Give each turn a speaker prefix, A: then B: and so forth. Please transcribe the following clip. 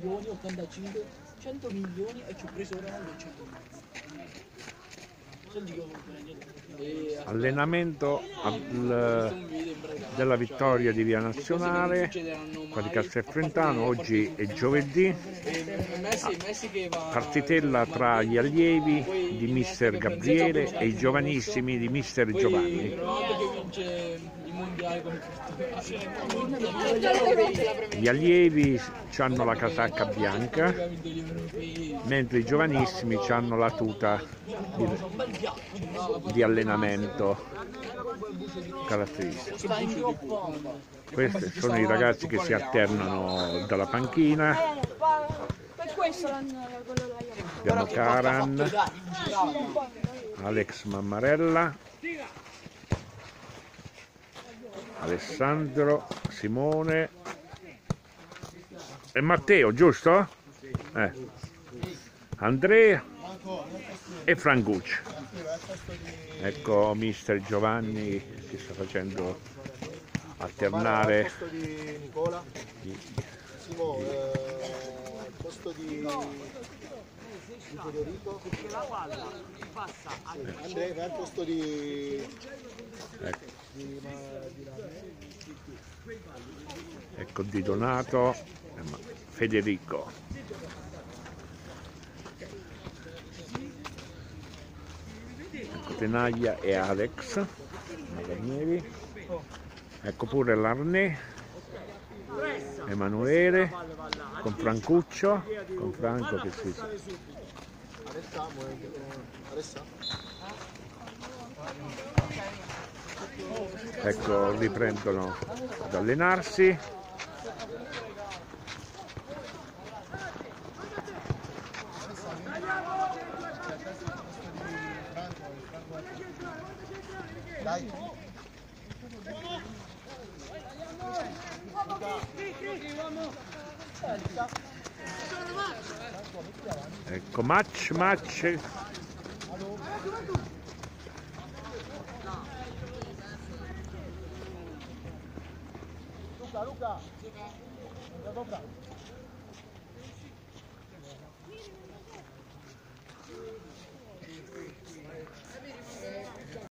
A: milioni, 85, 100 milioni e ci ho preso ora 100 milioni.
B: Allenamento della vittoria di Via Nazionale qua di Castelfrentano. Oggi è giovedì, partitella tra gli allievi di mister Gabriele e i giovanissimi di mister Giovanni. Gli allievi hanno la casacca bianca, mentre i giovanissimi hanno la tuta di allenamento caratteristica. Questi sono i ragazzi che si alternano dalla panchina. Abbiamo Karan, Alex Mammarella, Alessandro, Simone e Matteo, giusto? Andrea e Francucci. Ecco mister Giovanni che sta facendo alternare
C: posto di Federico, Andrea va al posto di
B: ecco di Donato, Federico. Ecco Tenaglia e Alex Maganieri. Ecco pure l'Arnè, Emanuele con Francuccio, con Franco che si... Ecco, riprendono ad allenarsi.
C: Dai.
B: Ecco, match.
C: Luca.